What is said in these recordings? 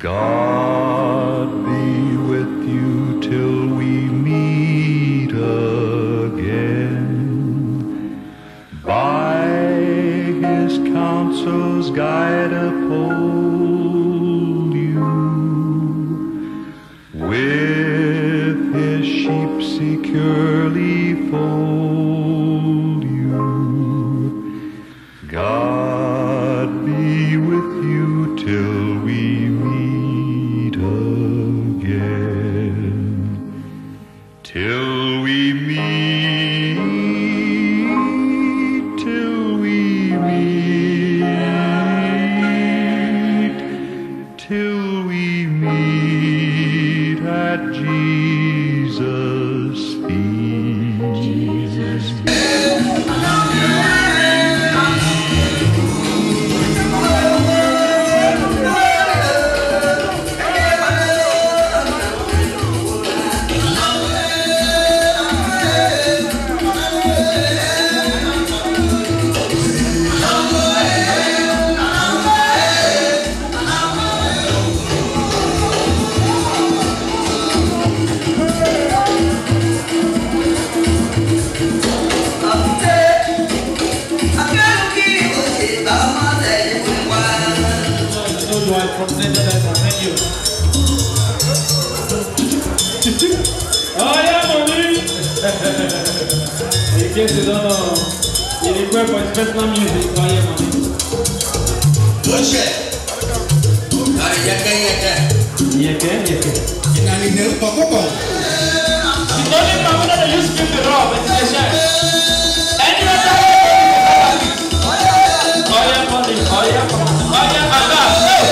God be with you till we meet again. By his counsels guide uphold you. With his sheep securely fold you. God be with you till we meet again. Till we meet, till we meet, till we meet at Jesus' feet. Jesus. From Netherlands, thank you. Oh yeah, money! In case you don't know, he request for special music. Oh yeah, money. Bullshit! Yaka. Inani nil pokok. The only problem that you speak the raw, but it's a share. And you are oh yeah, money. Oh yeah, Baba.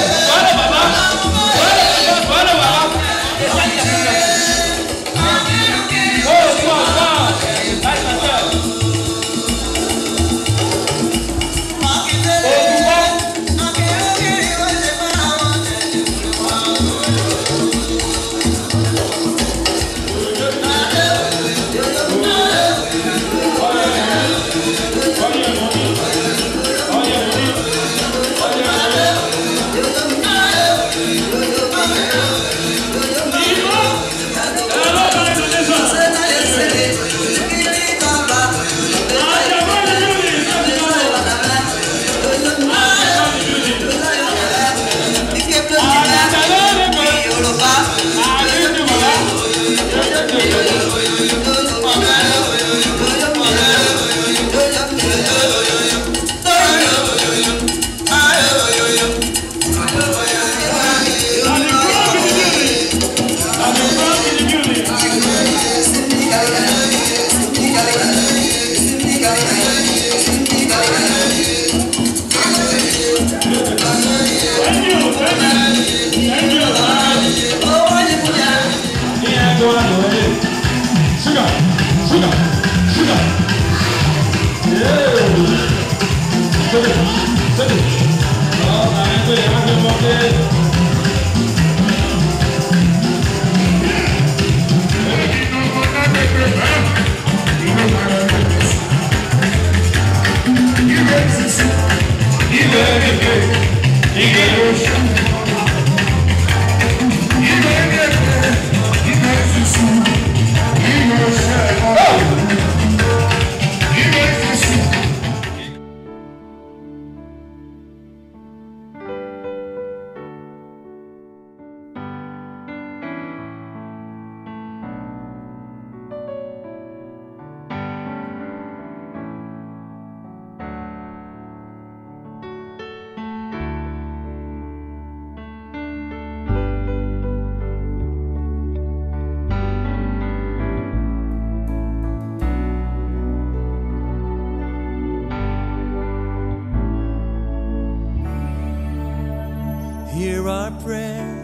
Hear our prayer.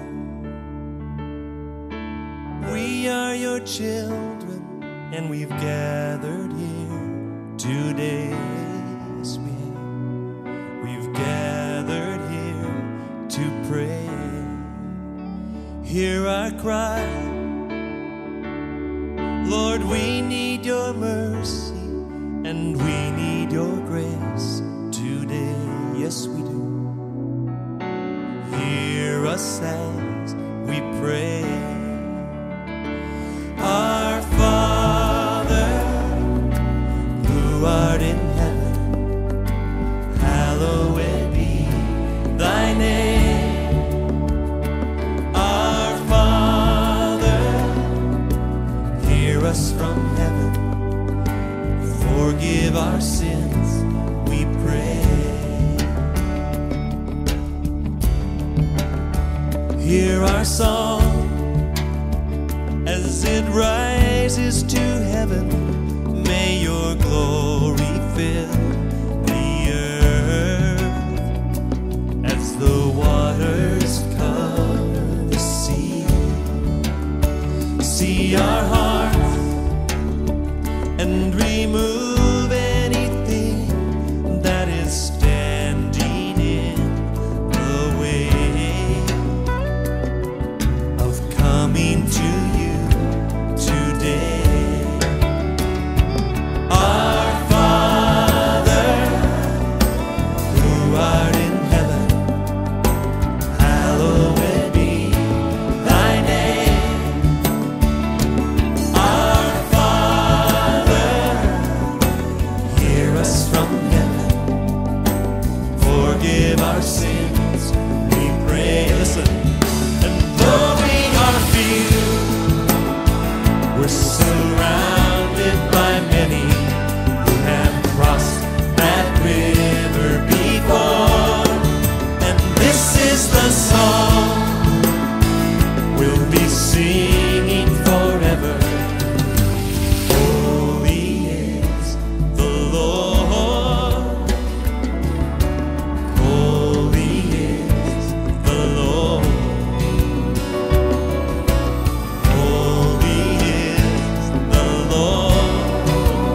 We are your children, and we've gathered here today. Yes, we've gathered here to pray. Hear our cry. Lord, we need your mercy, and we need your grace today. Yes, we do. Hear us as we pray. Our Father, who art in heaven, hallowed be thy name. Our Father, hear us from heaven, forgive our sins, we pray. Hear our song as it rises to heaven. May your glory fill the earth as the waters cover the sea. See our hearts and remove anything that is standing in the way of coming to you today. Our Father, who art in heaven, hallowed be thy name. Our Father, hear us from heaven, forgive our sins, we pray. Listen. And though we are few, we're surrounded by many who have crossed that river before. And this is the song we'll be singing forever. Holy is the Lord. Holy is the Lord. Holy is the Lord.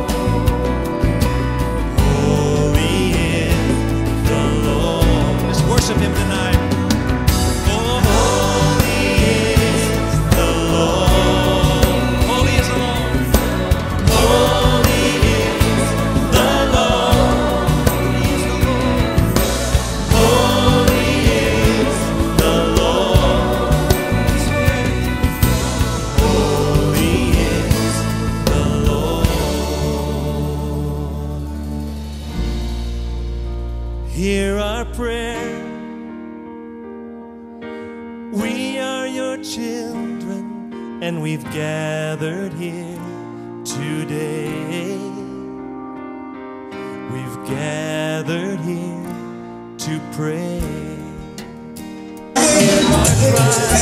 Holy is the Lord. Let's worship him tonight. Oh, holy is the Lord. Holy is the Lord. Holy is the Lord. Holy is the Lord. Holy is the Lord. Hear our prayer. We are your children, and we've gathered here today. We've gathered here to pray. Hear our cry.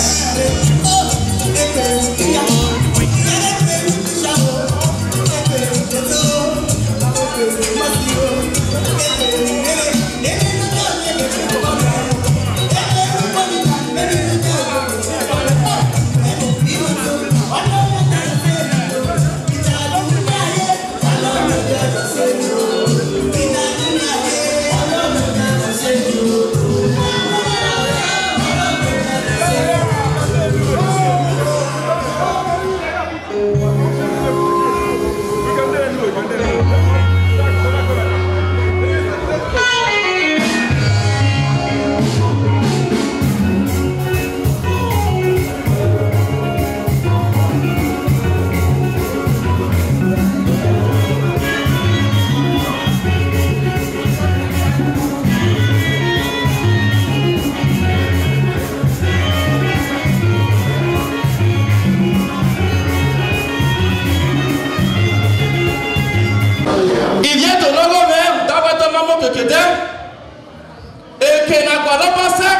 Il vient de l'homme même d'avoir un maman que tu t'aimes et qu'il n'a pas de passé.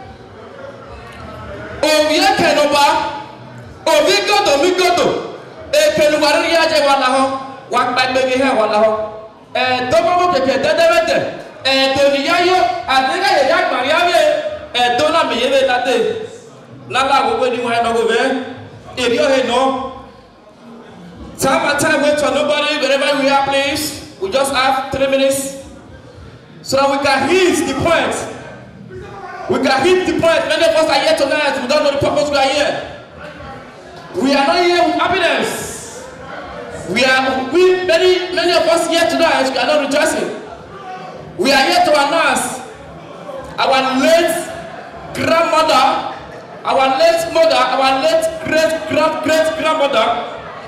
On vient qu'il n'a pas, on vit que de migoto et qu'il n'a pas rien à dire. Voilà, et deux mamans que tu t'aimes, et de l'yayo, à dire qu'il y a Mariam et Donna Miyewe Tate. Là, vous pouvez dire, il y a un nom. Time and time, wait for nobody, wherever we are, please. We just have 3 minutes so that we can hit the point. We can hit the point. Many of us are here tonight. We don't know the purpose we are here. We are not here with happiness. Many of us here tonight, we are not rejoicing. We are here to announce our late grandmother our late mother, our late great-grandmother,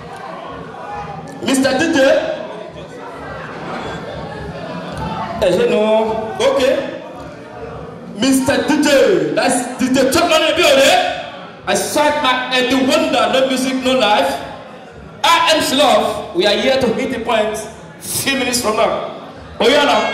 Mr. DJ. You know, okay. Mr. DJ, that's DJ Chuck Money Building. I sang my Eddie Wonder, no music, no life. I am Love. We are here to hit the point. Few minutes from now. Oh yeah, now.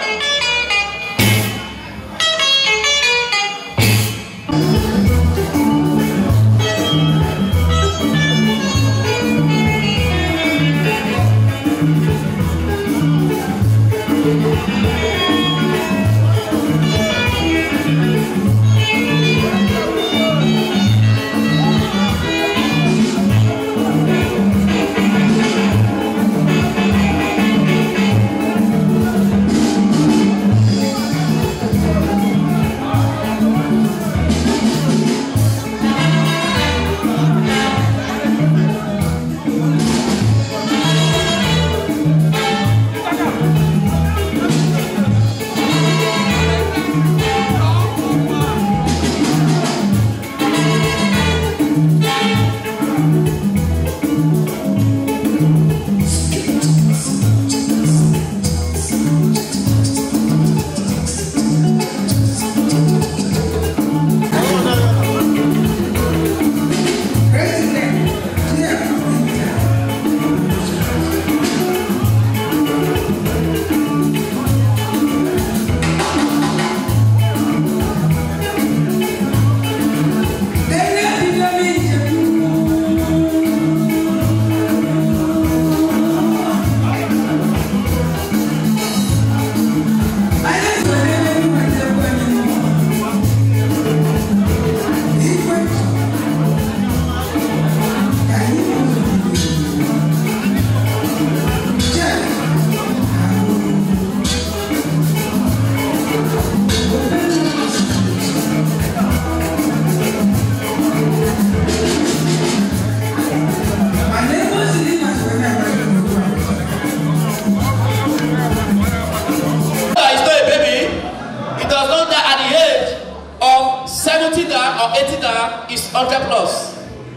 Is 100 plus.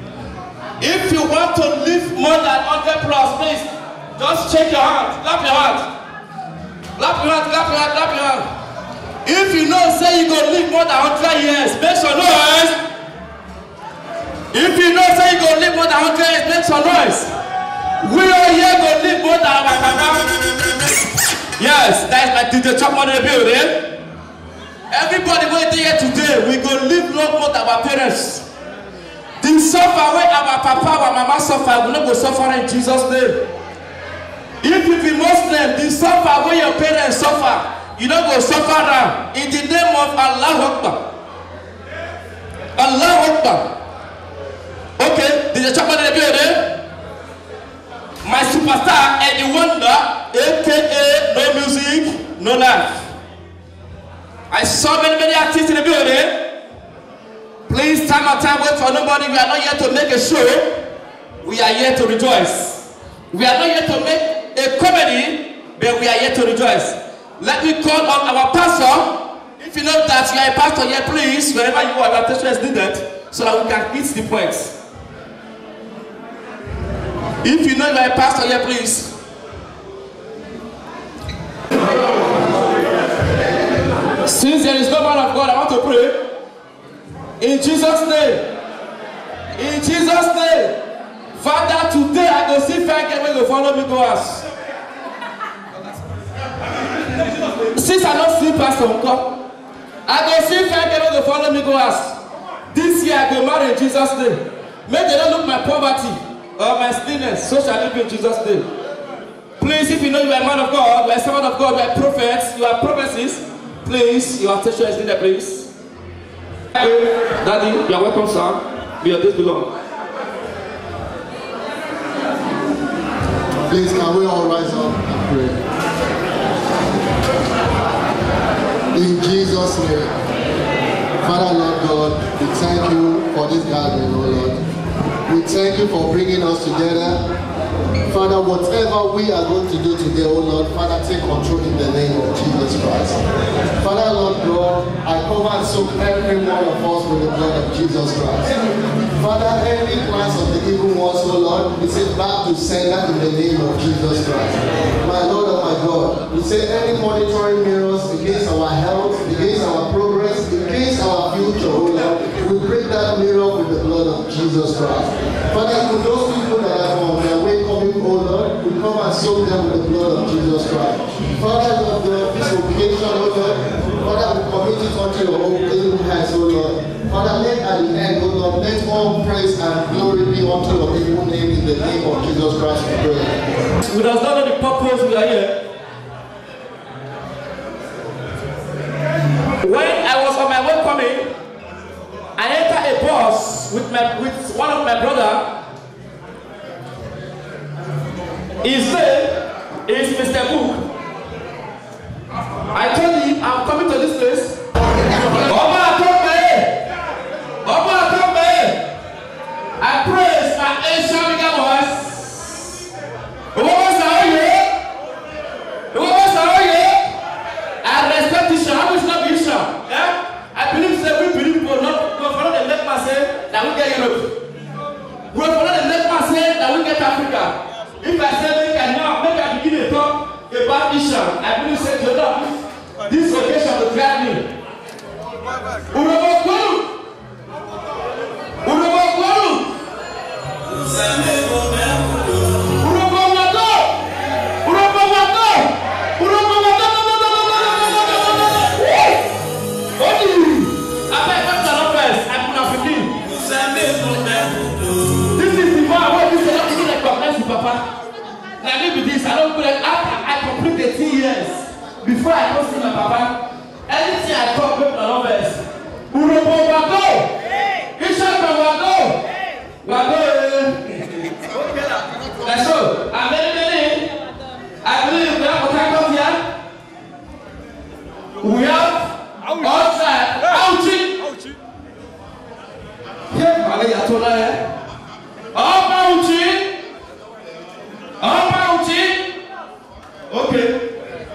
If you want to live more than 100 plus, please just shake your hand, clap your hand, clap your hand, clap your hand, clap your hand. If you know, say you go live more than 100 years, make some noise. If you know, say you go live more than 100 years, make some noise. We are here go live more than our mama. Yes, that is my DJ Chuck Money Building. Everybody waiting here today, we go live more than our parents. The suffer where our papa, our mama suffer, we not go suffer in Jesus' name. If you be Muslim, the suffer where your parents suffer, you don't go suffer now. In the name of Allah Akbar. Allah Akbar. Okay, did you chop on the building? My superstar, Eddie Wonder, aka no music, no life. I saw many artists in the building. Please, time and time, wait for nobody. We are not here to make a show. We are here to rejoice. We are not here to make a comedy, but we are here to rejoice. Let me call on our pastor. If you know that you are a pastor here, please, wherever you are, your attention is needed, so that we can hit the points. If you know you are a pastor here, please. Since there is no man of God, I want to pray. In Jesus' name. In Jesus' name. Father, today I go see Frank and we go follow me go house. Since I don't see Pastor Uncle, I go see Frank and we go follow me go house. This year I go marry in Jesus' name. Make they don't look my poverty or my stillness. So shall it be in Jesus' name. Please, if you know you are a man of God, you are a servant of God, you are prophets, you are prophecies, please, your attention is needed, please. Daddy, you are welcome, sir. We are this belong. Please, can we all rise up and pray? In Jesus' name, Father, Lord God, we thank you for this gathering, oh Lord. We thank you for bringing us together Father, whatever we are going to do today, oh Lord, Father, take control in the name of Jesus Christ. Father, Lord God, I cover and soak every one of us with the blood of Jesus Christ. Father, any plans of the evil ones, oh Lord, we say back to sender in the name of Jesus Christ. My Lord and my God, we say any monitoring mirrors against our health, against our progress, against our future, oh Lord, we break that mirror with the blood of Jesus Christ. Father, for those people that are on their way coming, oh Lord, we come and soak them with the blood of Jesus Christ. Father, Lord God, this occasion, oh Lord, Father, we commit it unto your own hands, oh Lord. Father, let at the end, oh Lord, let all praise and glory be unto your evil name in the name of Jesus Christ, we pray. We does not know the purpose we are here. When I was on my way coming, I entered a bus with one of my brother. His name is Mr. Book. I told him I'm coming to this place. I praise my ancient bigger voice. I respect Isha. I wish not be Isha. Yeah? I believe that we believe people not go for the left man say that we get Europe. Go for the left man say that we get Africa. If I say make I now make I begin to talk about Isha, I believe say to them this occasion will grab me. Now maybe this, I don't feel like after I complete 18 years, before I go see my papa, anything I talk with my numbers, Urobo Wago, Isha Wago, that's all. I'm very, I believe we have a time here. We have outside, ouchie. Here, Maria Tola, ouchie. Okay.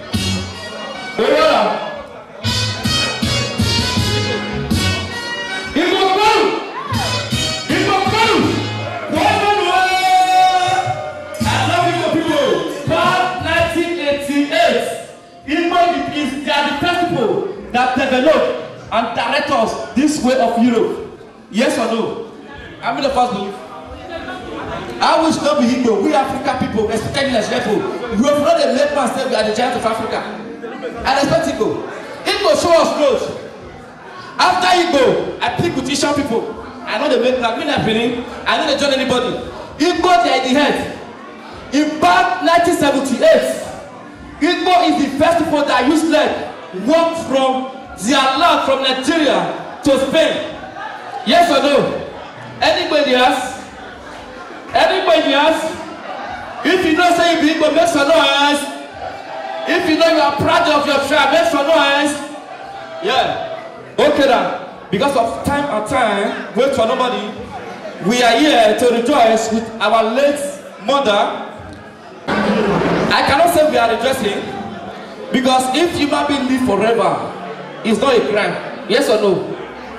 I love you people. Part 1988. They are the first people that develop and direct us this way of Europe. Yes or no? I'm in the first belief. I wish not be Igbo. We African people, especially Nigerian people, we have not a left man say we are the giant of Africa. I respect Igbo. Igbo show us growth. After Igbo, I pick with Asian people. I know they make like me not feeling. I know they join anybody. Igbo they are the head. In back 1978, Igbo is the first people that used leg walk from their land from Nigeria to Spain. Yes or no? Anybody else? Anybody else? If you know say you be Igbo, make some noise. If you know you are proud of your tribe, make some noise. Yeah. Okay then. Because of time and time, wait for nobody. We are here to rejoice with our late mother. I cannot say we are rejoicing because if human being live forever, it's not a crime. Yes or no?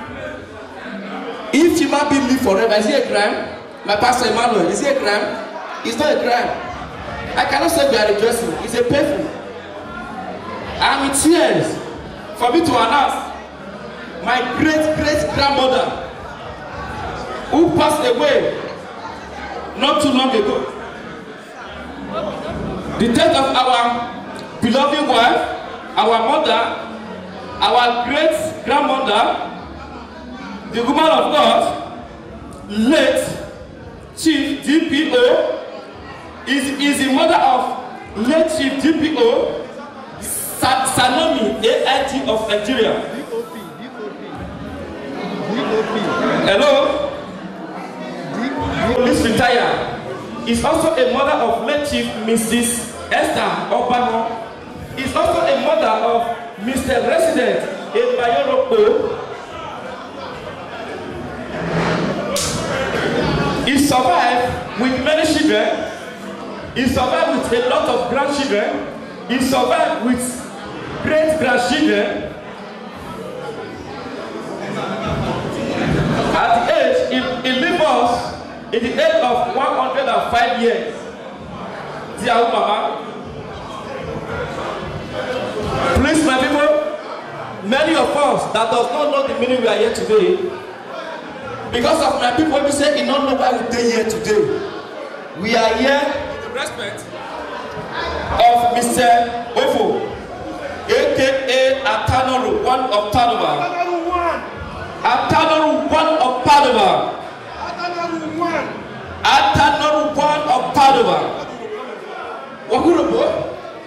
If human being live forever, is it a crime? My pastor Emmanuel, is it a crime? It's not a crime. I cannot say we are rejoicing. It's a painful. I'm in tears for me to announce my great-great-grandmother who passed away not too long ago. The death of our beloved wife, our mother, our great-grandmother, the woman of God, late Chief DPO, is the mother of late Chief DPO, Sanomi AIT of Nigeria. Hello? Police retired. Is also a mother of late Chief Mrs. Esther Obama. Is also a mother of Mr. Resident Ebayoropo. He survived with many children. He survived with a lot of grandchildren. He survived with great-grandchildren. At the age, he lived us in the age of 105 years. Dear Mama, please, my people, many of us that does not know the meaning we are here today, because of my people who say, "You don't know why we are here today." We are here with the respect of Mr. Ofo, aka Atanoru, one of Padova. Atanoru, one of Padova. Atanoru, one of Padova. Wakurobo.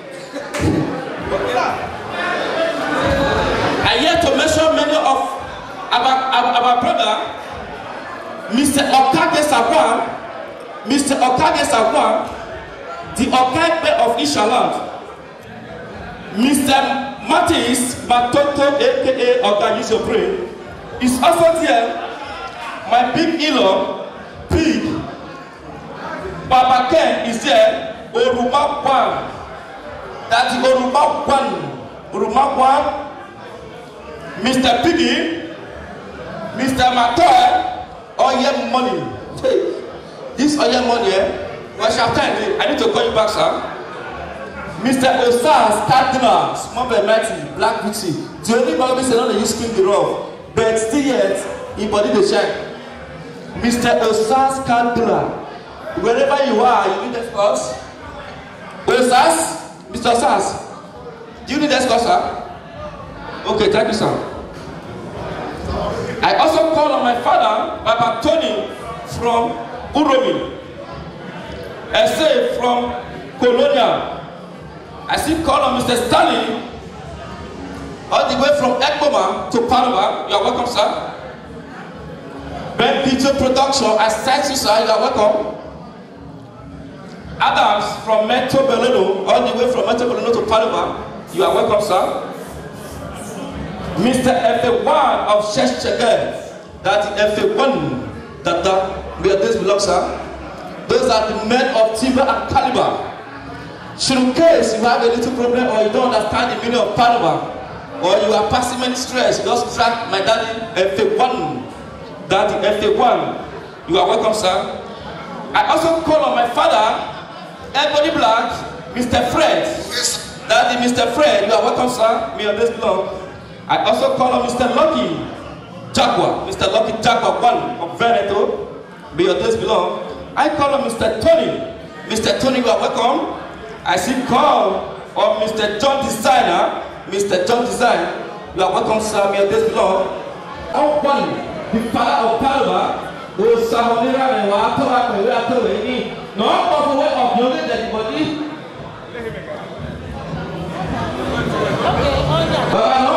I here to mention many of our brother, Mr. Okage Sakwan, Mr. Okage Sakwan, the Okage of Ishaland, Mr. Matis Matoto, aka Oga Use Your Brain, is also there. My big in-law, Pig, Baba Ken is there. Oruma Kwan, that's the Oruma Kwan, Oruma Kwan, Mr. Piggy, Mr. Matoy, Oye Money. Hey, this Oye Money, what's your time? I need to call you back, sir. Mr. Osas Cardinal, small but mighty, Black Beauty. The only Bible said not that you scream the rough, but still yet, he body the check. Mr. Osas Cardinal, wherever you are, you need escorts. Osas, Mr. Osas, do you need escorts, sir? Okay, thank you, sir. I also call on my father, Baba Tony, from Uromi. I say from Colonial. I still call on Mr. Stanley, all the way from Ekboma to Padova. You are welcome, sir. Ben Peter Production, I thank you, sir. You are welcome. Adams from Metro Beleno, all the way from Metro Beleno to Padova. You are welcome, sir. Mr. F1 of Sheshchege, that's F1 that where this belongs, sir. Those are the men of Timber and Caliber. Should in case you have a little problem or you don't understand the meaning of Padova, or you are passing many stress, just track my daddy F1. Daddy F1. You are welcome, sir. I also call on my father, Ebony Black, Mr. Fred. Daddy Mr. Fred, you are welcome, sir. Me on this block. I also call on Mr. Lucky Jaguar, Mr. Lucky Jaguar, one of Veneto, be your days belong. I call on Mr. Tony. Mr. Tony, you are welcome. I see call on Mr. John Designer. Mr. John Design, you are welcome, sir. Be your days belong. Oh, one, the father of Padova, who is Samonira and Watoa, and we are told no of way of knowing anybody. Baba, no?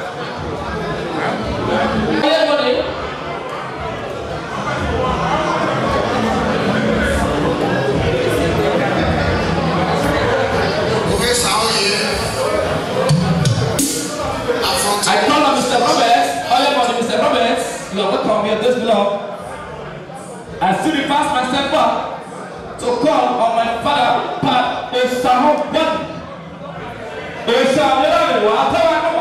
I call on Mr. Roberts, Mr. Roberts, you are welcome here this below. I still pass myself up to call on my father, Pat Osahon Body. Osahon, what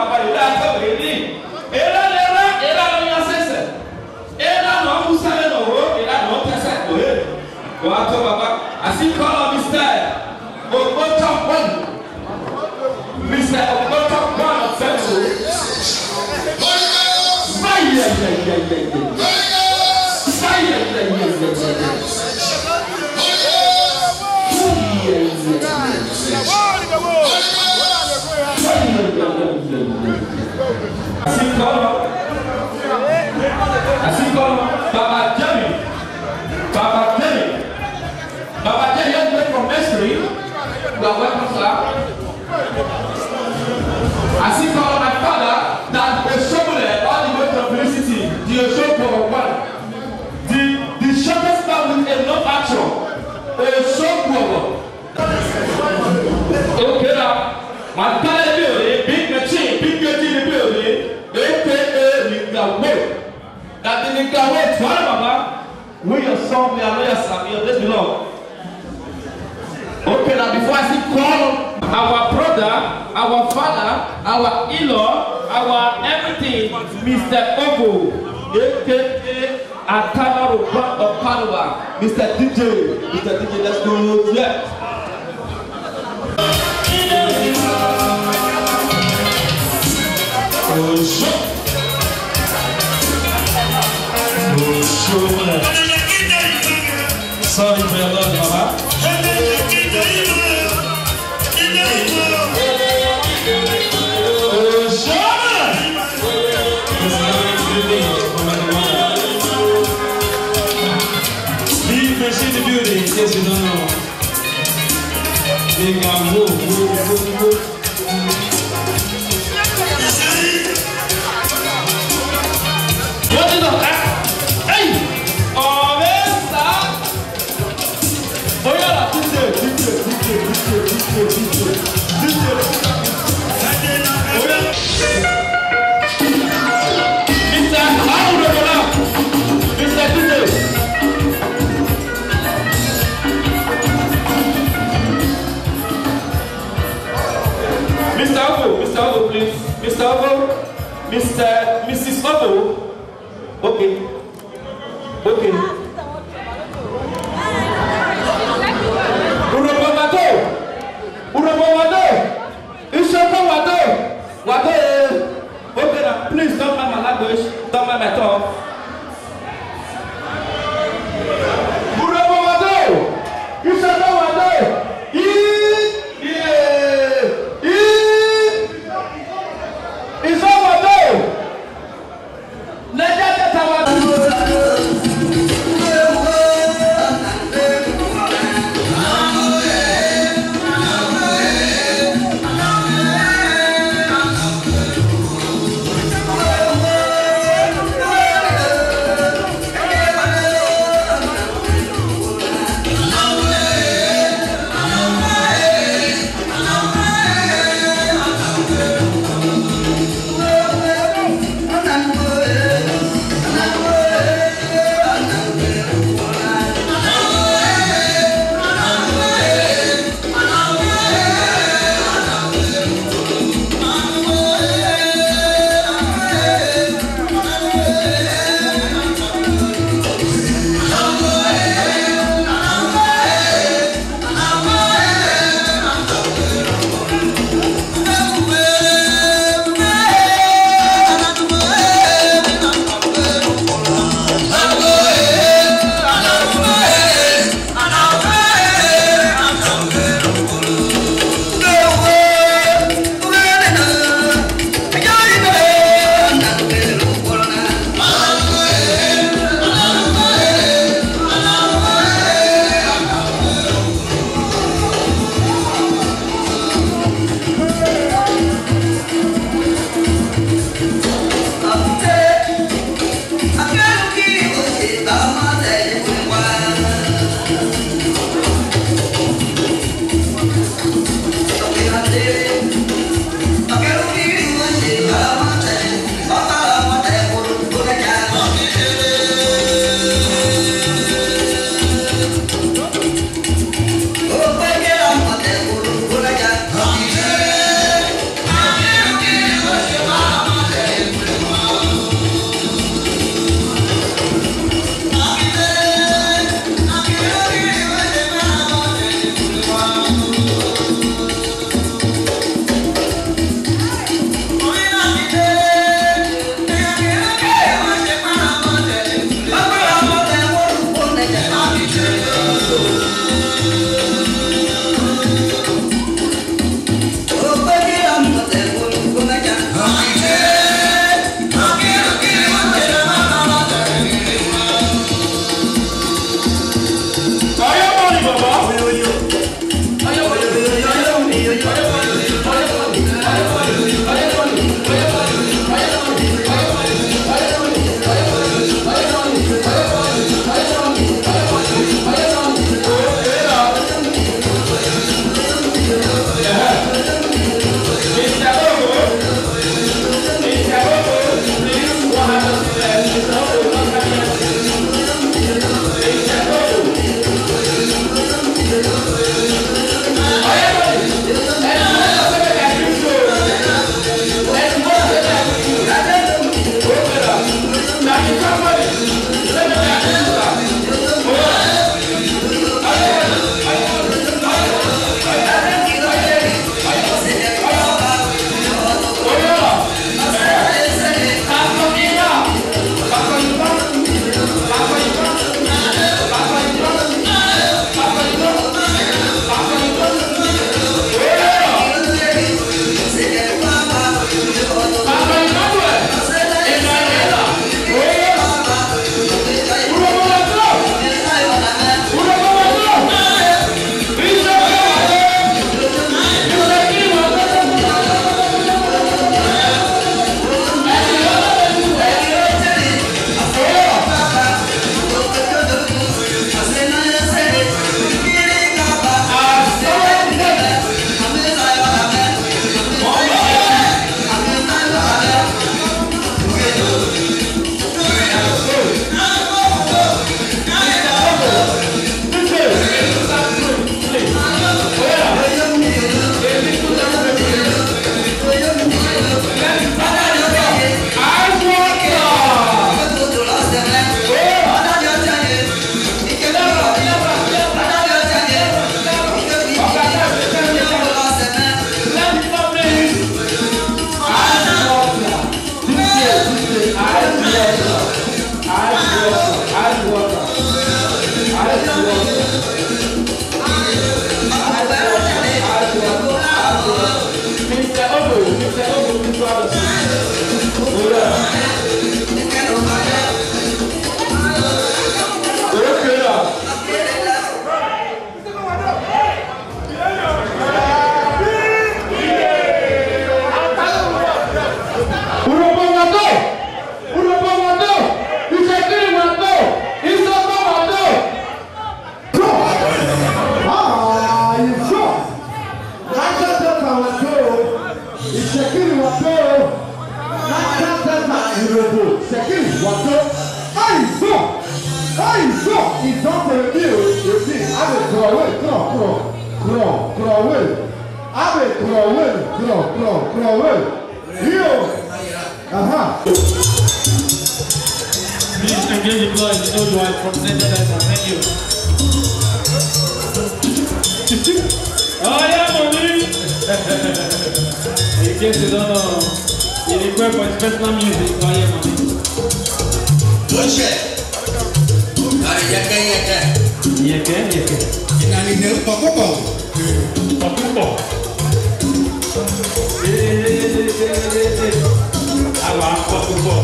I see call on Mr. Obotop One. Mr. Obotop One of Central. I see call Baba Jerry. Baba Jerry. Baba Jerry has been from Mesri. You are welcome, sir. I see call my father that the Shobule all the way from Felicity, the Oshopo one. The shortest man with a no action. Oshopo. Okay, now. My father building, big machine in the building, aka Nigaway. That the Nigaway, Mama, we are song, we are lawyers, and we are this belong. Okay, now before I see call our brother, our father, our in-law, our everything, Mr. Ogo, aka Atama of Panama, Mr. DJ, let's go. Yeah. Sorry for your love, Mama. Be fresh in the building, in case you don't know. They can move. What is that? Hey! Mr. Obo, please. Mr. Obo, Mrs. Obo. Okay. Okay, now please don't mind my language, don't mind my talk. Please engage the blood if you know you are from Central Delta. Thank you. Oh yeah, money! In case you don't know, he request for his personal music. Oh yeah, money. Bullshit. Yeke. Inani ne pokopo. Pokupo. Awa pokupo.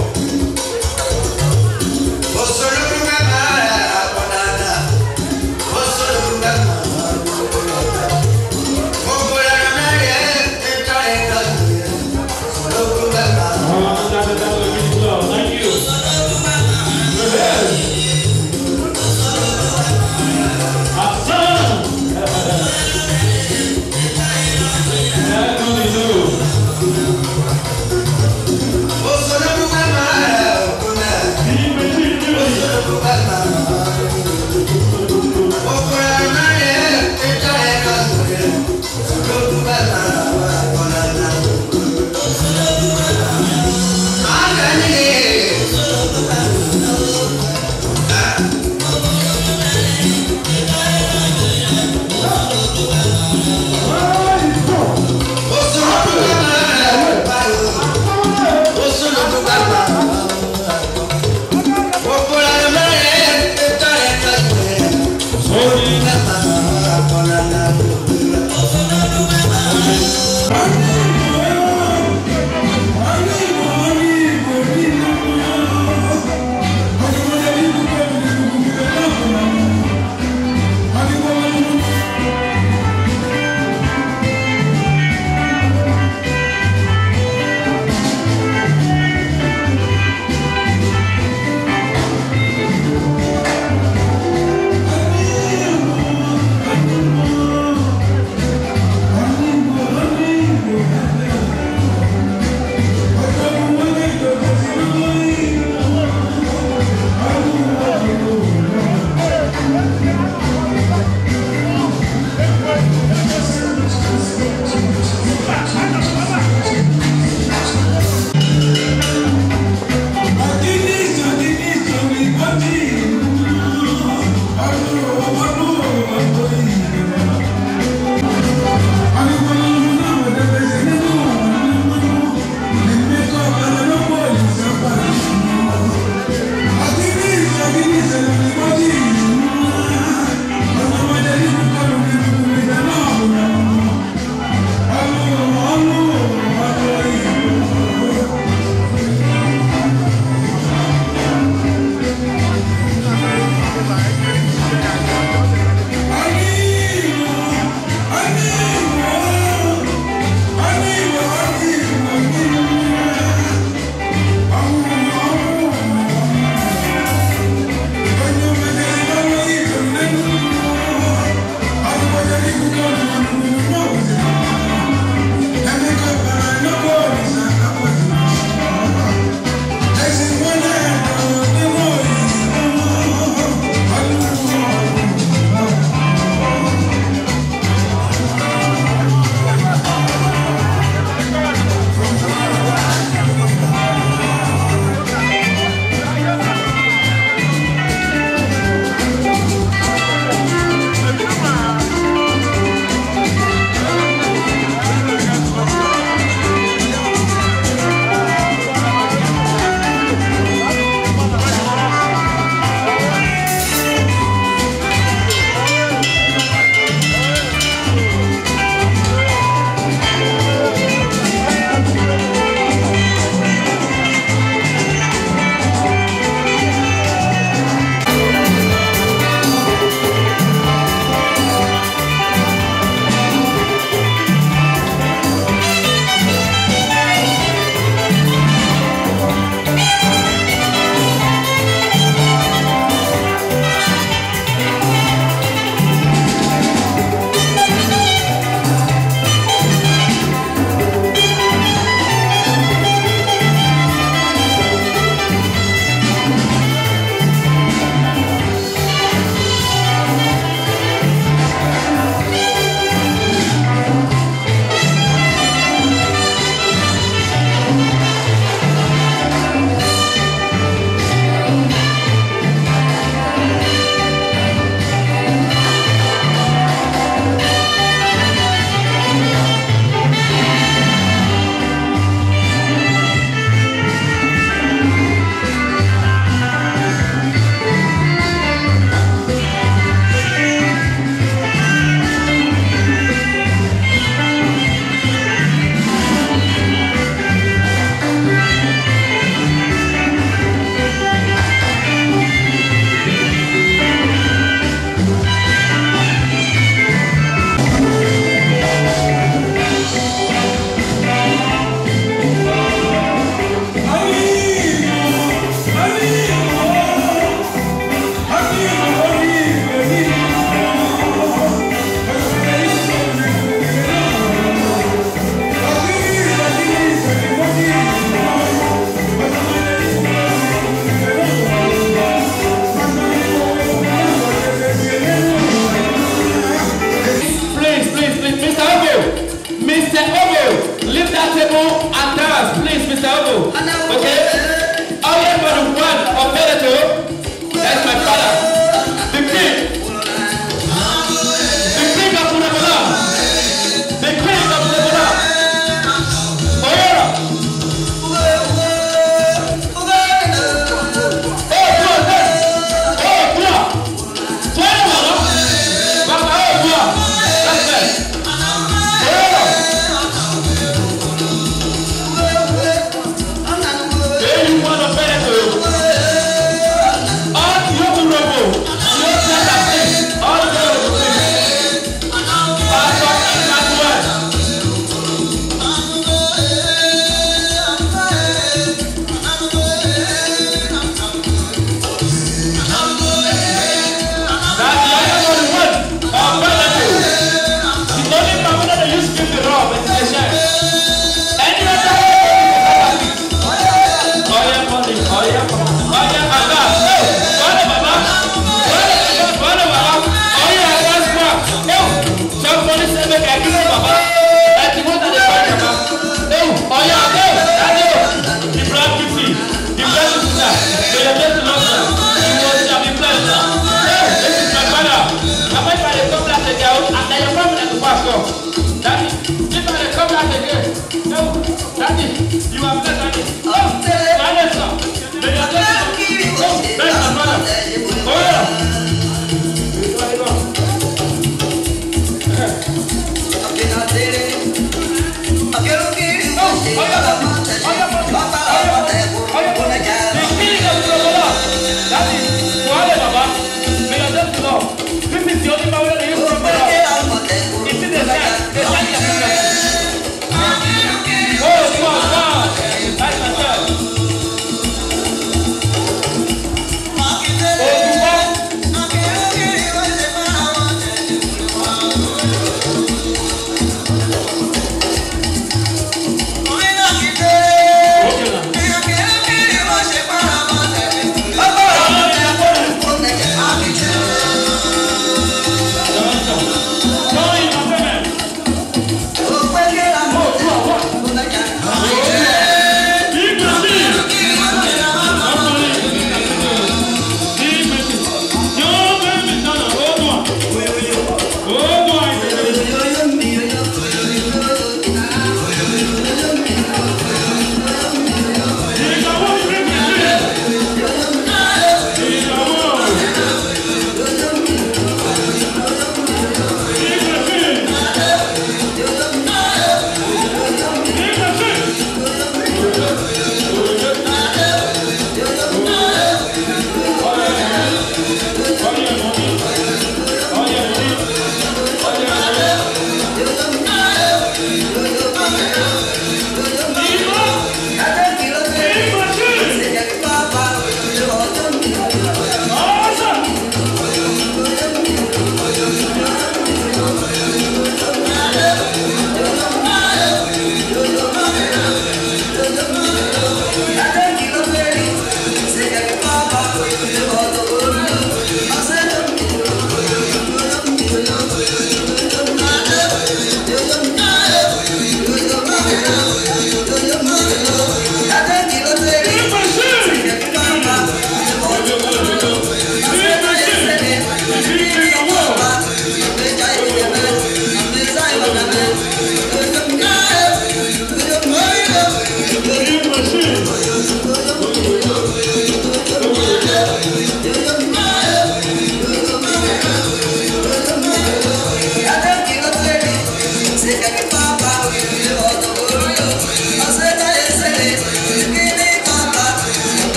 Thank you.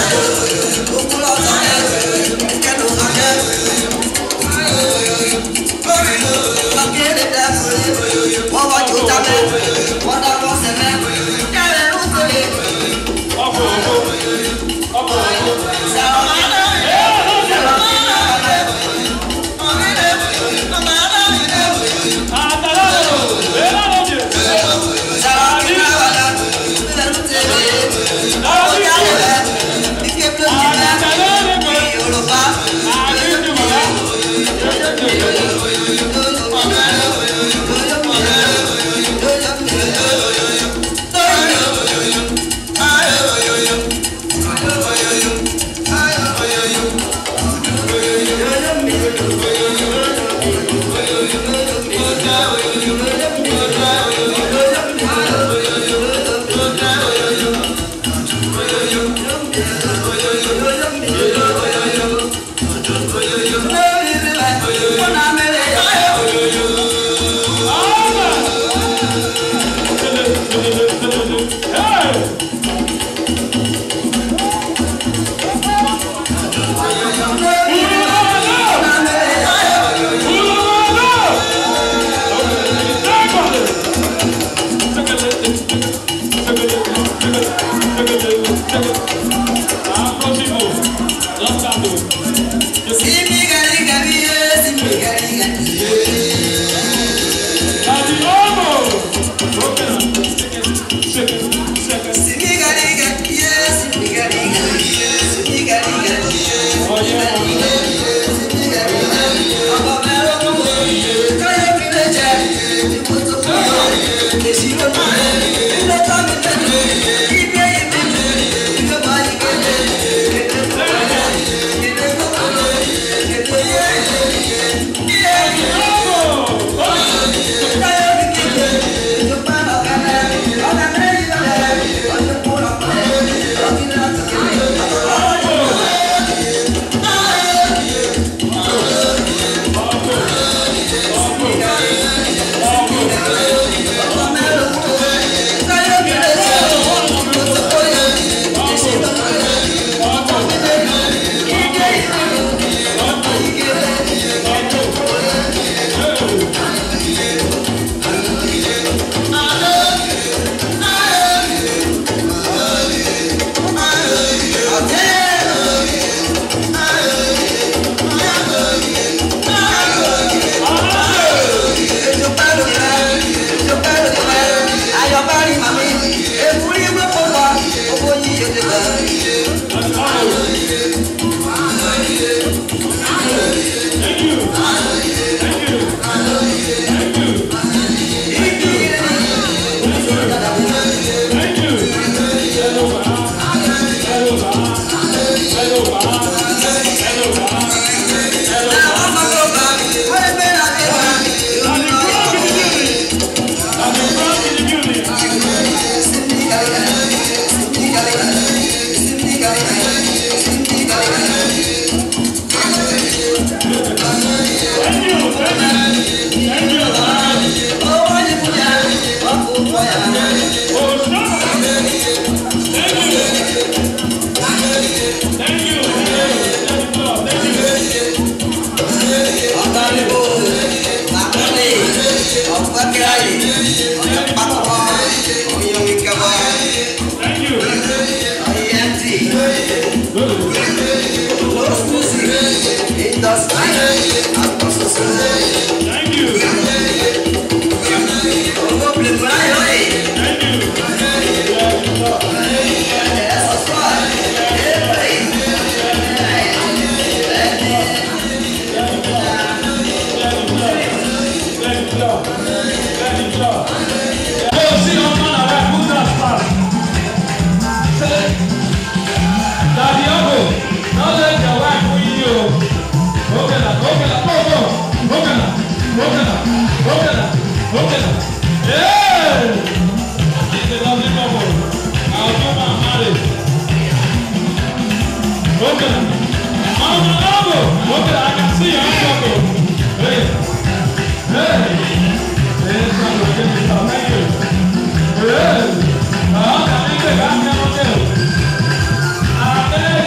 Hey!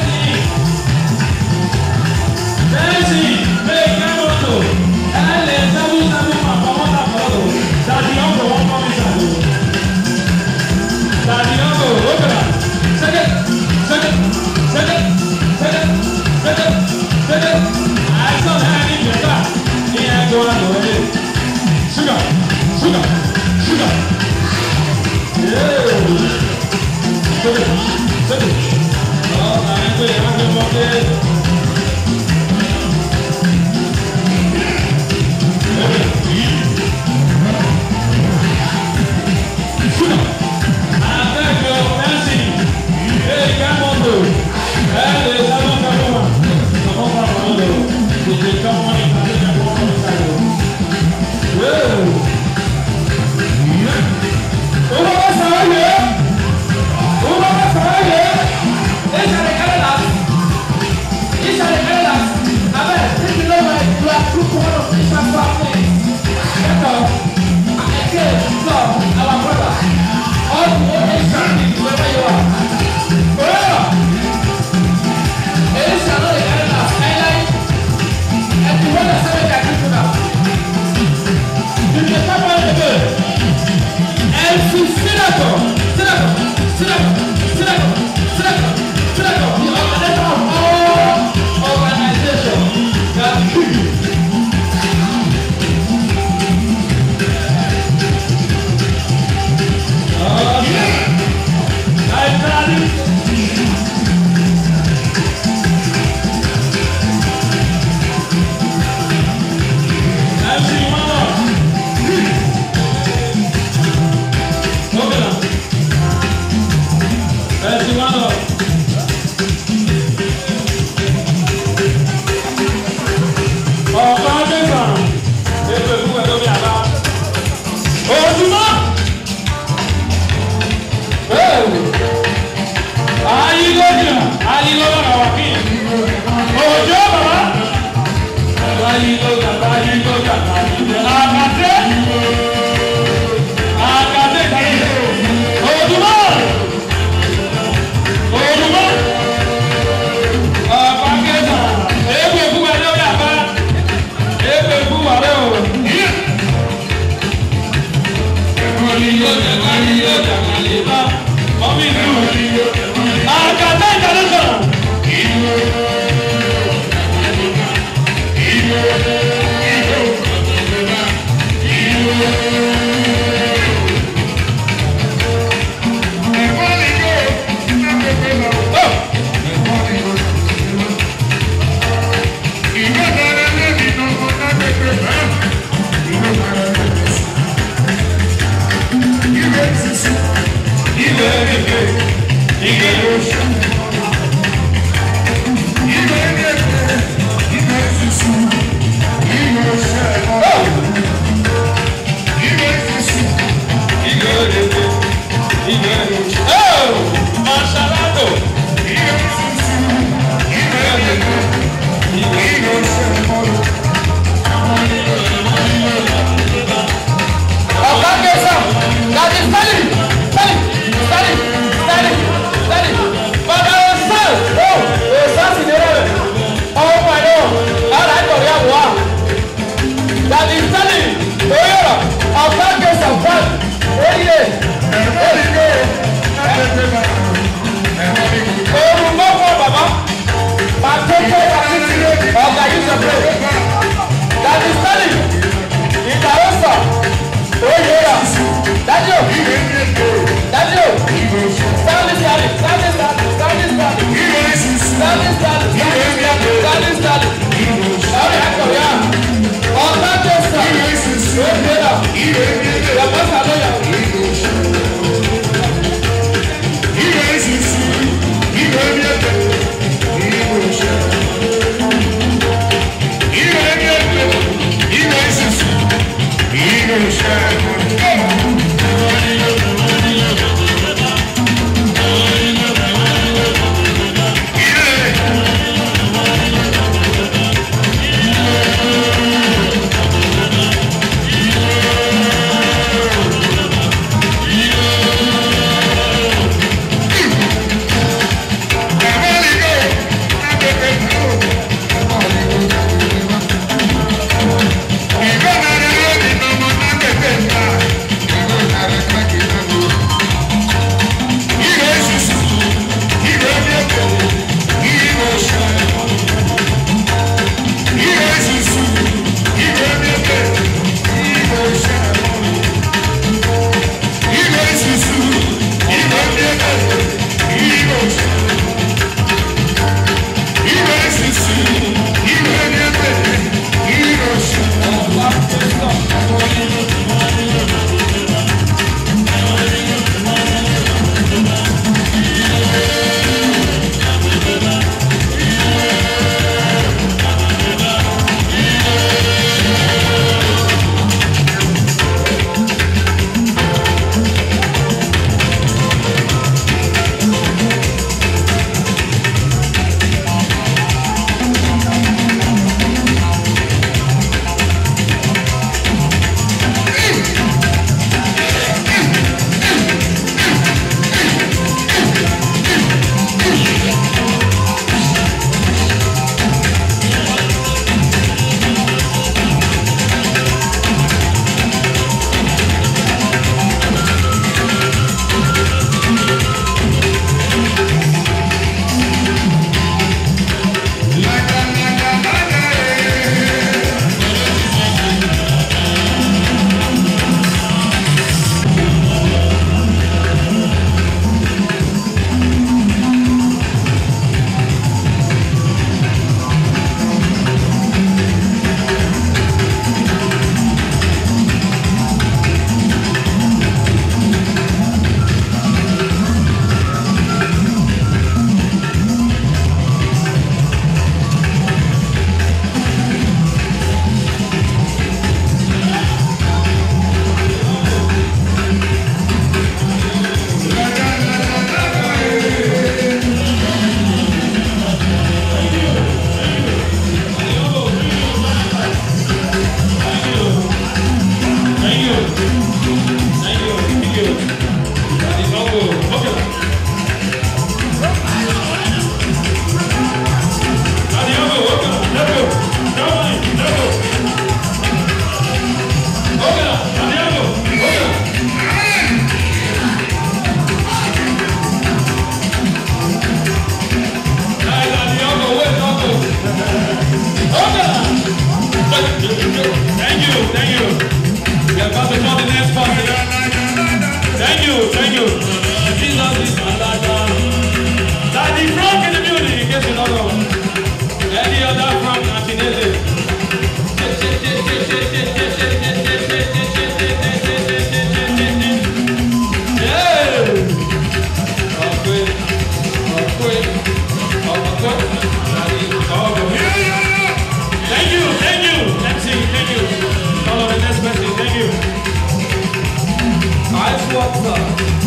water.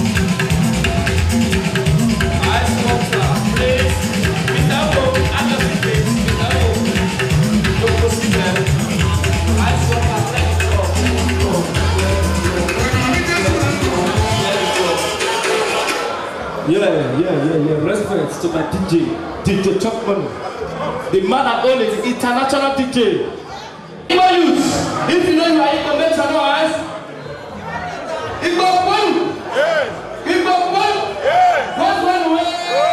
Ice water. Please. Mr. O, Anderson, please. Mr. O. Don't proceed there. Ice water. Let it go. Yeah. Respect to my DJ Chapman. The man and only the international DJ. Igbo youth, if you know you are Igbo, make some noise. Igbo one. Igbo one. One way.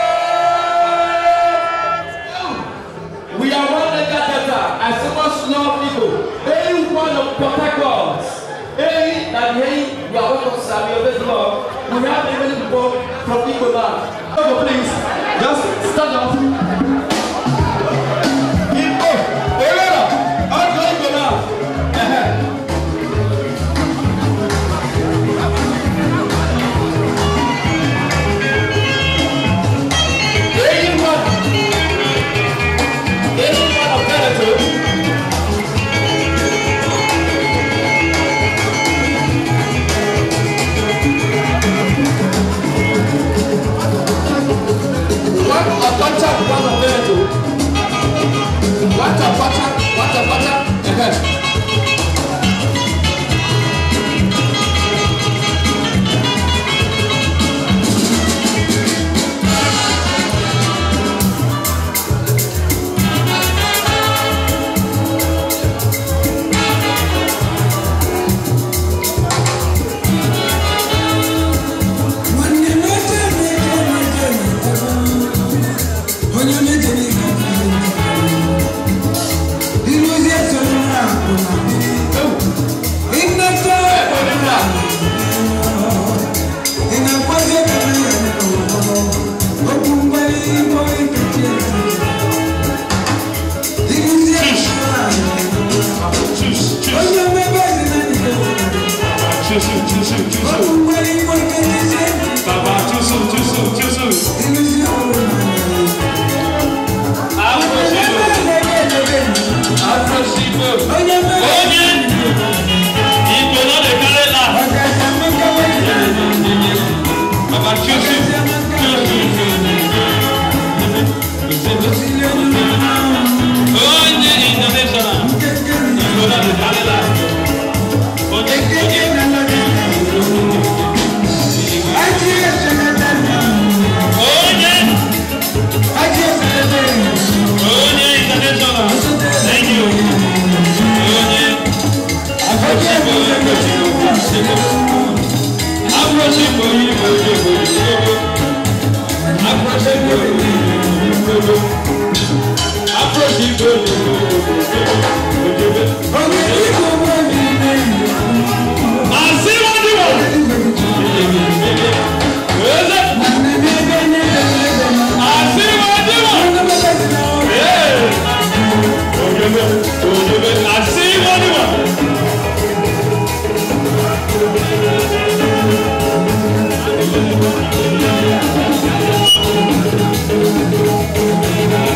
We are one Delta. I so much love Igbo. Any one of Port Harcourt. Any that hey, you are welcome to Sabi of this law. We have many people from Igbo land. Over, please. Just stand up. Igbo. I'll go Igbo now. Anyone of gratitude. Thank you.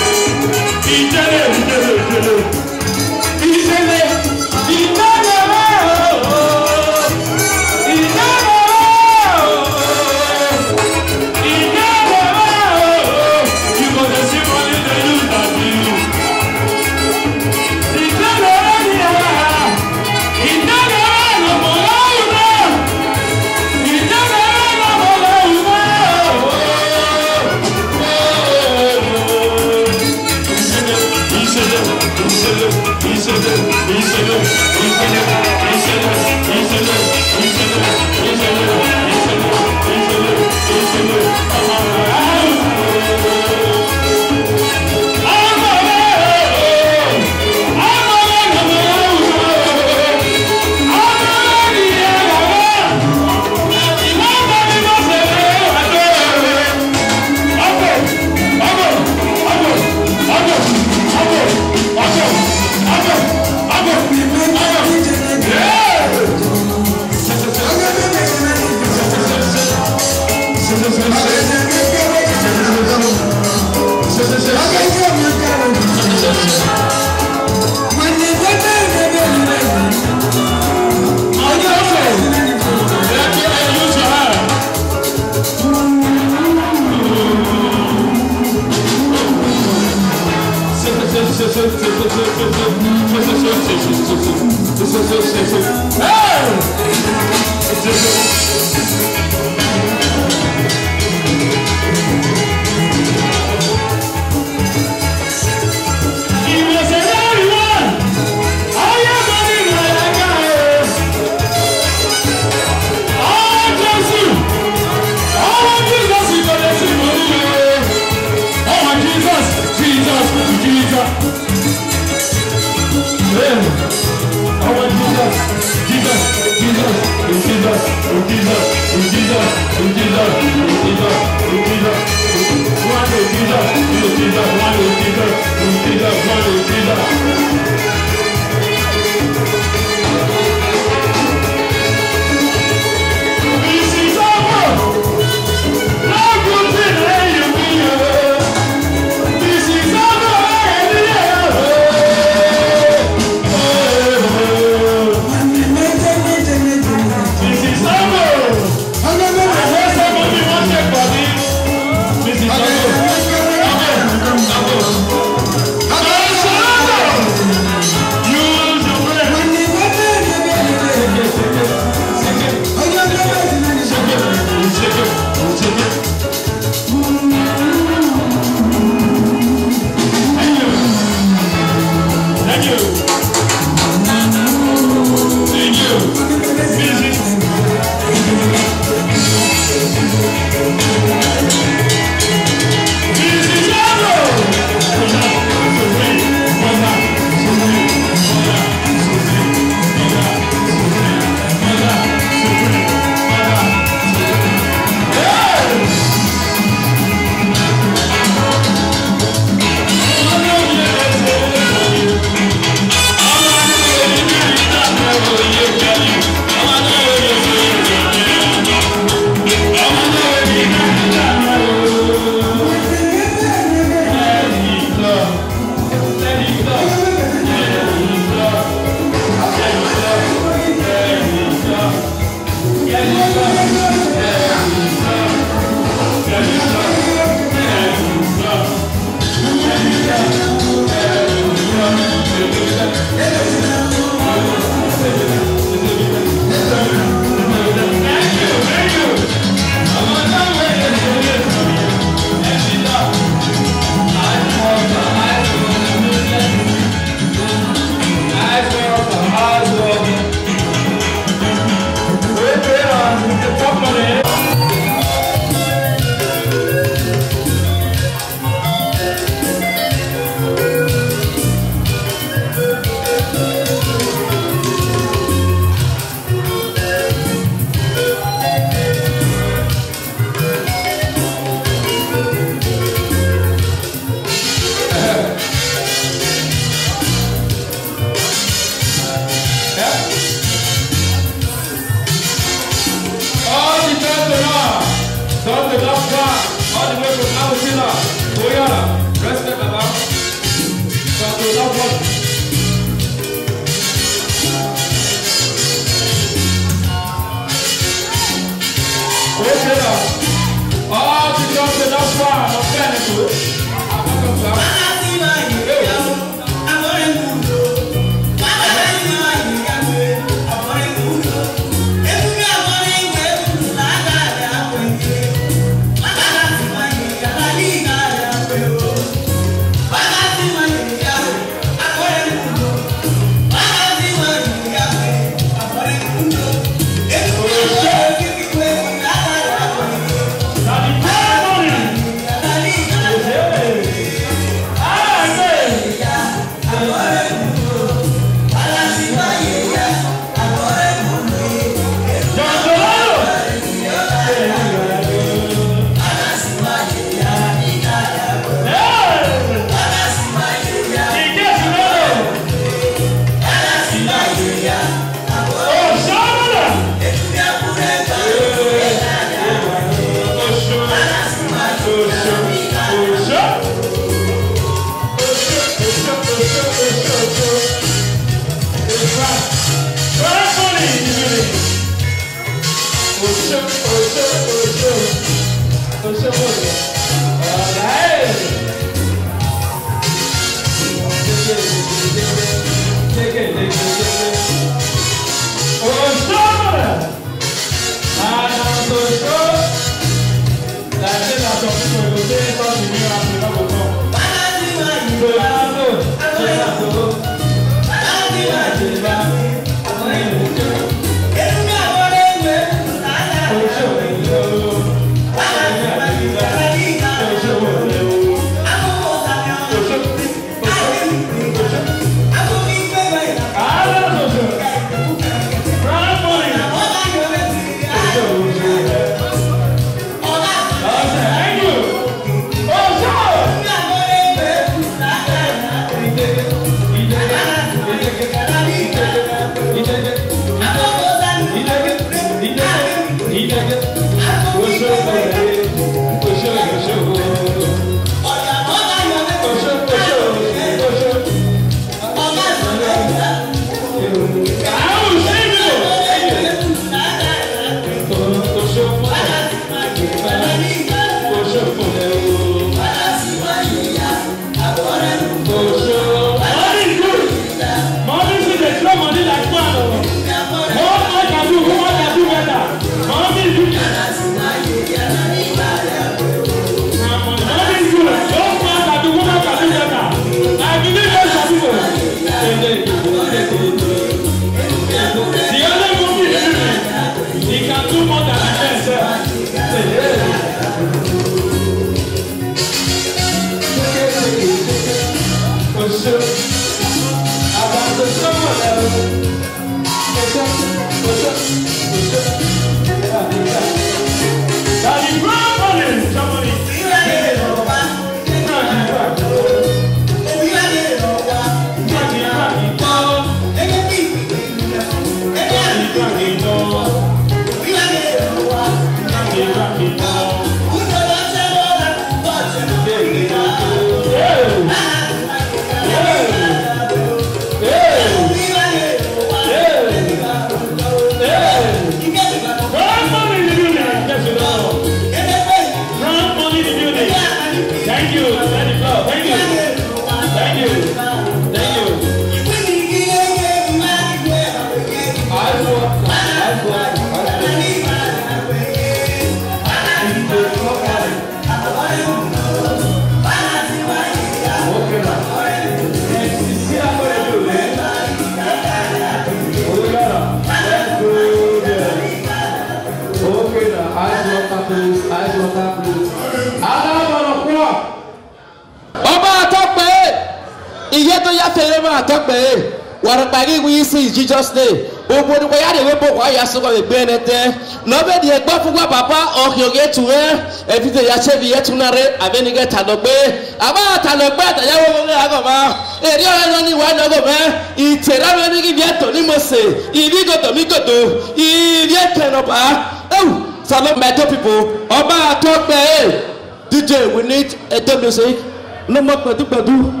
Jesus name. Obo ni ko ya de we bo wa ya so ko be nete. No be de gba fun gba papa o ki oge tu e fi te ya che bi yetunare abeni ge ta lo gbe. Aba ta lo gbe ta ya wo le ago ma. Eri ora no ni wa no go me. Itera me ni gi to ni mo se. Ibi go to mi go to. Ibi e ke no pa. Oh, salon my people. Oba to pe. DJ, we need a dub music. No more padu.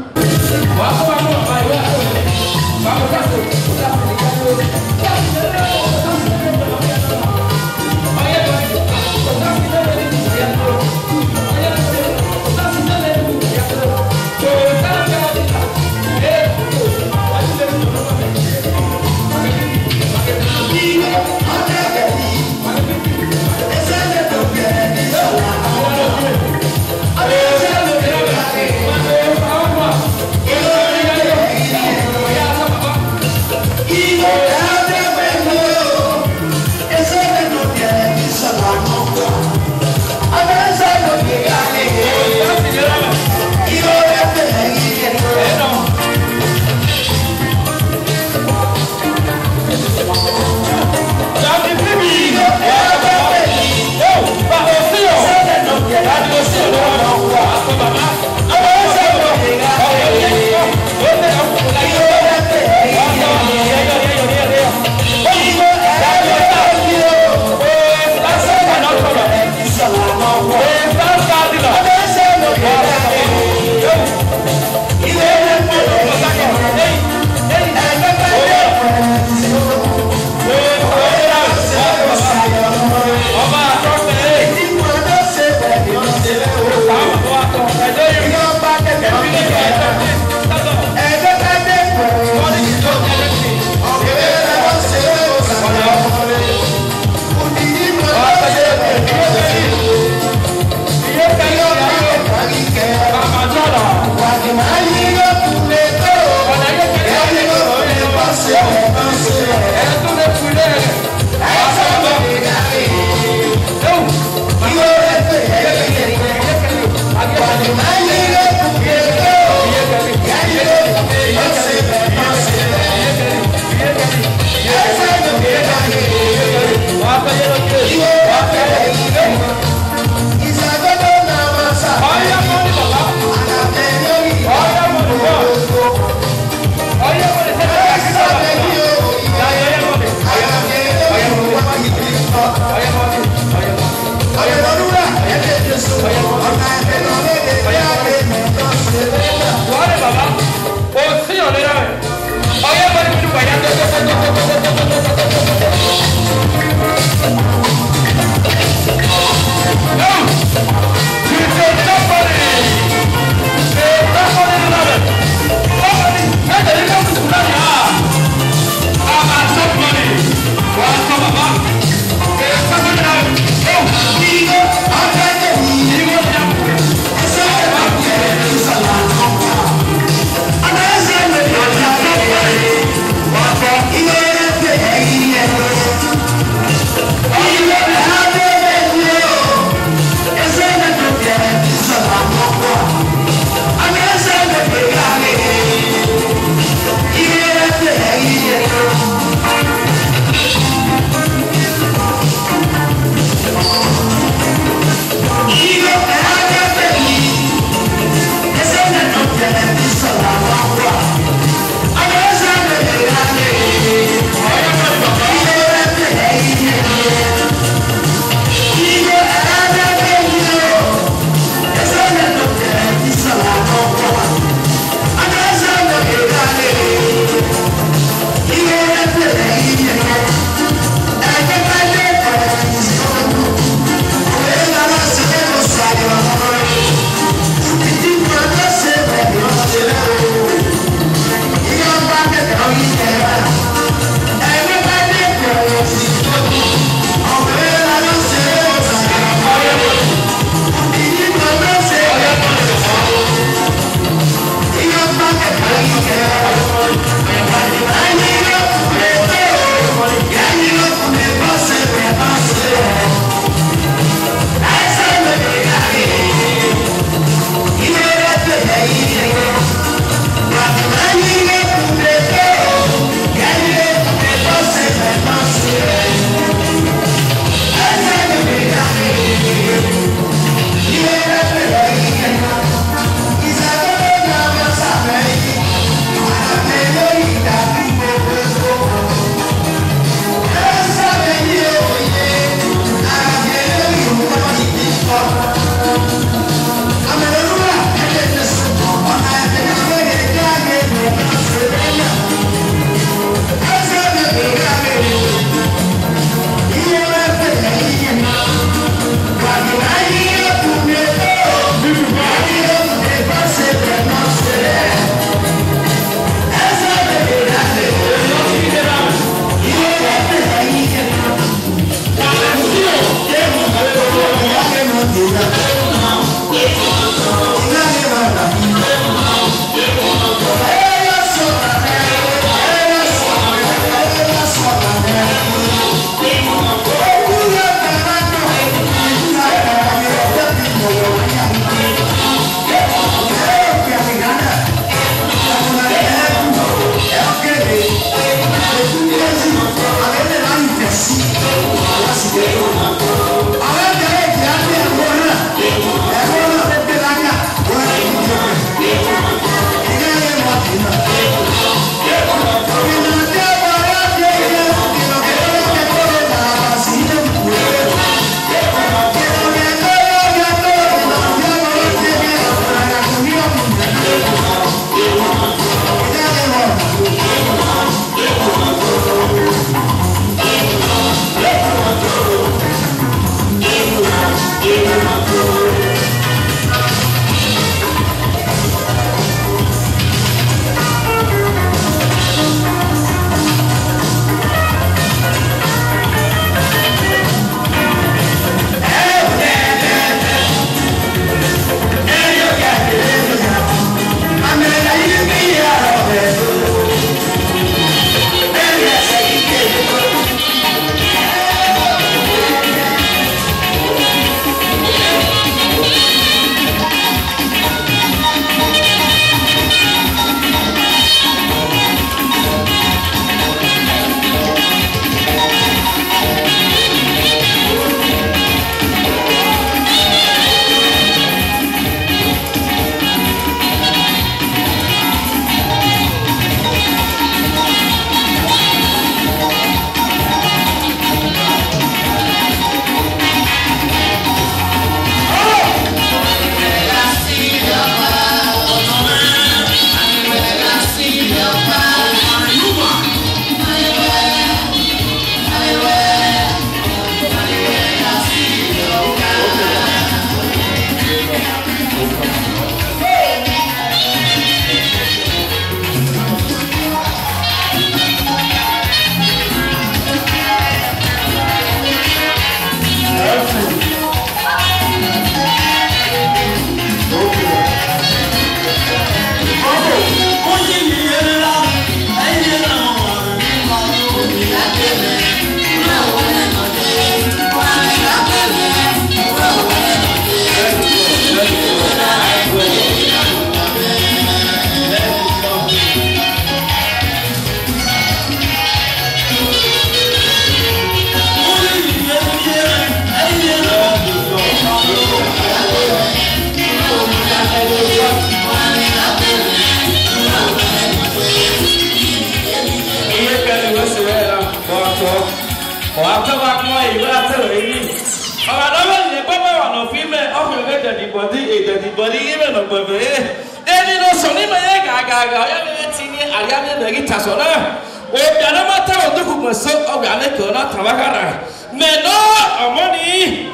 Wakawa moi wata ri. Aba no le baba wa no fi me o me get the body even no baba. Eni no so ni me ga ya me tini aria me be gita so na. O bia na mata o duku mo so o bia na ko na tabakara. Me no amoni.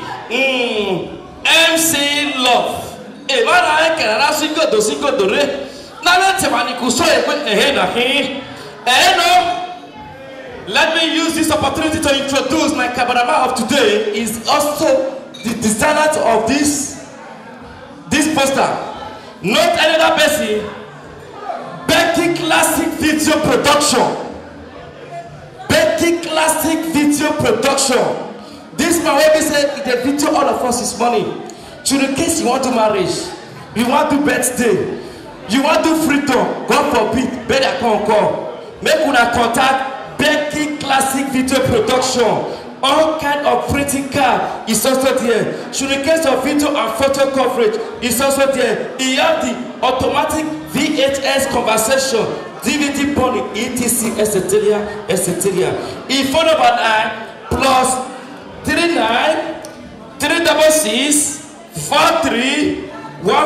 MC Love. E ba na ke na singo do re. Na le te mani ku so e na he. No. Let me use this opportunity to introduce my cameraman of today. Is also the designer of this poster. Not another person. Becky Classic Video Production. Becky Classic Video Production. This man will say the video all of us is money. To the case you want to marriage, you want to birthday, you want to freedom, God forbid, better call. Make una contact Becky Classic Video Production. All kind of printing card is also there. Should the case of video and photo coverage is also there. You have the automatic VHS conversation, DVD burning, etc. etc. If phone number 9 plus 39 366 43 15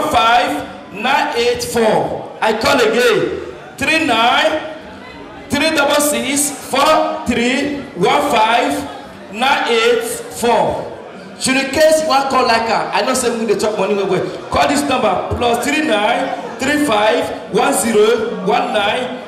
984. I call again 39 366 43 15 984. Should the case you want call like her, I know say we dey chop money well. Call this number plus 39 35 10 19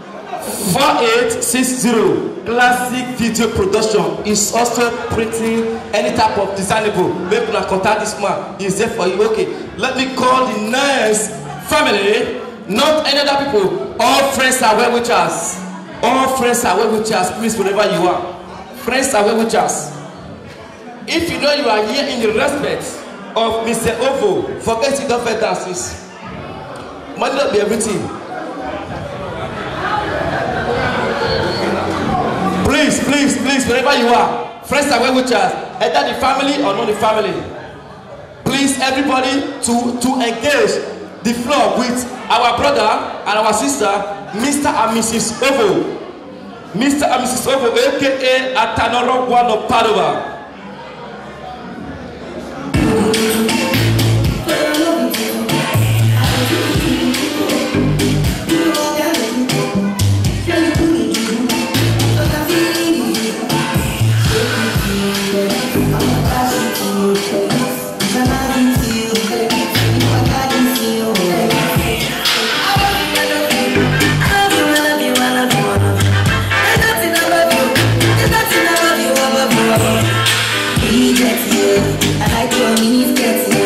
4860. Classic Video Production is also printing any type of designable. Make una contact this man. He's there for you. Okay, let me call the next family. Not any other people. All friends are well with us. All friends are well with us. Please, wherever you are, friends are well with us. If you know you are here in the respect of Mr. Ovo, forget you don't dances. Money not be everything. Please, wherever you are, friends are well with us. Either the family or not the family. Please, everybody, to engage the floor with our brother and our sister, Mr. and Mrs. Ovo. Mr. and Mrs. Ovo, aka Atanoro One of Padova. I like your mini skirts.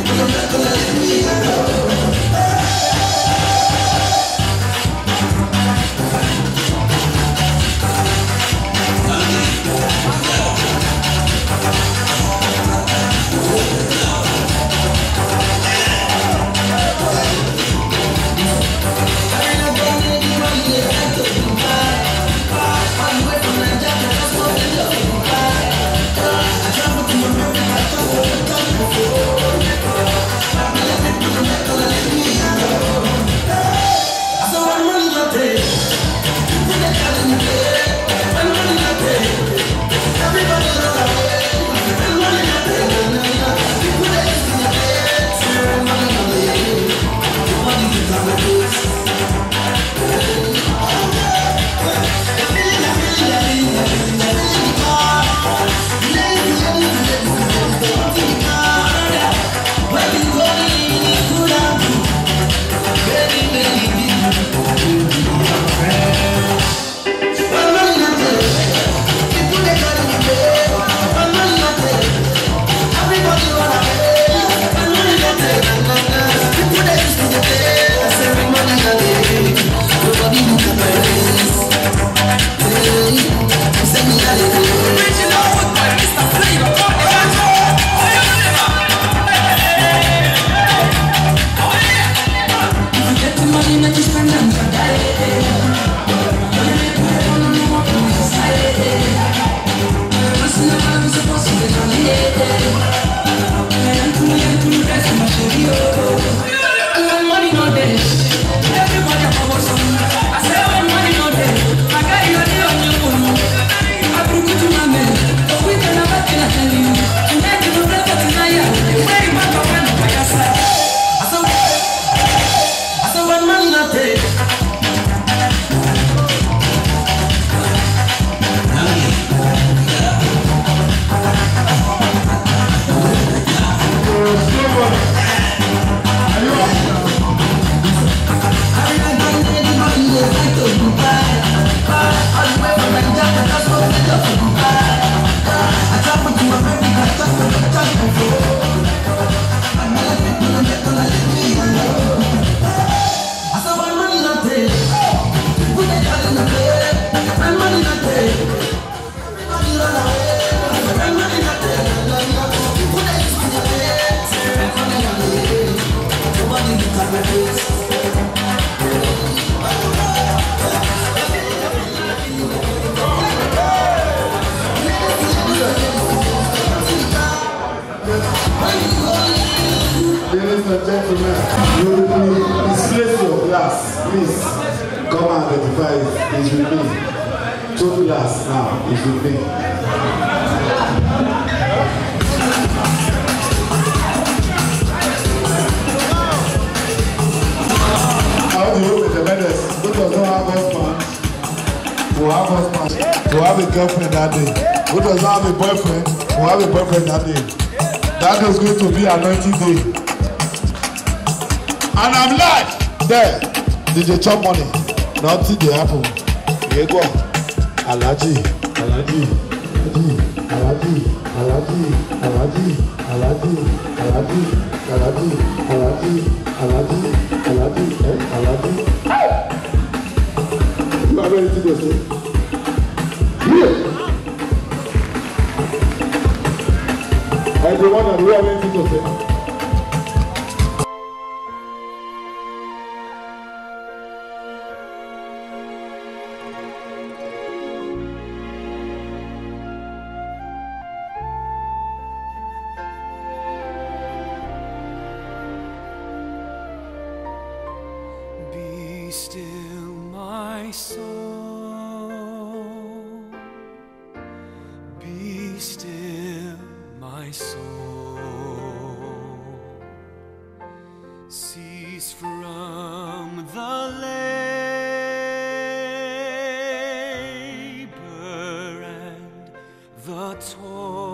Ladies and gentlemen, you will displace your glass. Please come and identify it. It's with me. 2 glass now. It's with me. How do you with the letters? Who does not have husband? Who have husband? Who have a girlfriend that day? Who does not have a boyfriend? Who have a boyfriend that day? That is going to be anointing day. And I'm live there. DJ Chop Money. Nothing dey happen. Here go. Alaji, Alaji, Alaji, Alaji, Alaji, Alaji, Alaji, Alaji, Alaji, Alaji, Alaji, Alaji. You are ready to go, sir? Here. Everyone, and we are ready to go, sir. Be still, my soul. Be still, my soul. Cease from the labor and the toil.